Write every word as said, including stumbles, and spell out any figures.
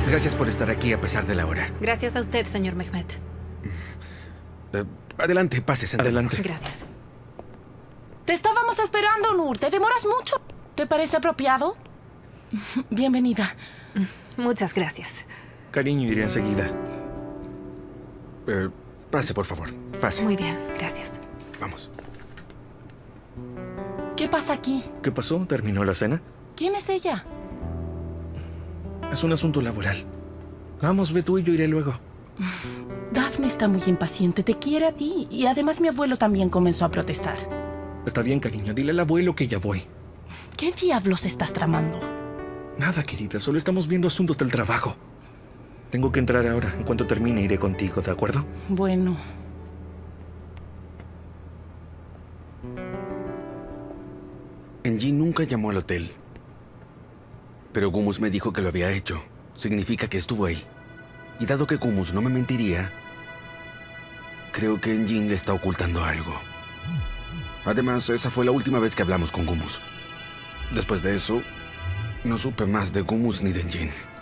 Gracias por estar aquí a pesar de la hora. Gracias a usted, señor Mehmet. Eh, adelante, pase, sentémonos. Adelante. Gracias. Te estábamos esperando, Nur. ¿Te demoras mucho? ¿Te parece apropiado? Bienvenida. Muchas gracias. Cariño, iré enseguida. Eh, pase, por favor. Pase. Muy bien, gracias. Vamos. ¿Qué pasa aquí? ¿Qué pasó? ¿Terminó la cena? ¿Quién es ella? Es un asunto laboral. Vamos, ve tú y yo iré luego. Daphne está muy impaciente. Te quiere a ti. Y además mi abuelo también comenzó a protestar. Está bien, cariño. Dile al abuelo que ya voy. ¿Qué diablos estás tramando? Nada, querida. Solo estamos viendo asuntos del trabajo. Tengo que entrar ahora. En cuanto termine, iré contigo, ¿de acuerdo? Bueno. Engin nunca llamó al hotel. Pero Gumus me dijo que lo había hecho. Significa que estuvo ahí. Y dado que Gumus no me mentiría, creo que Engin le está ocultando algo. Además, esa fue la última vez que hablamos con Gumus. Después de eso, no supe más de Gumus ni de Engin.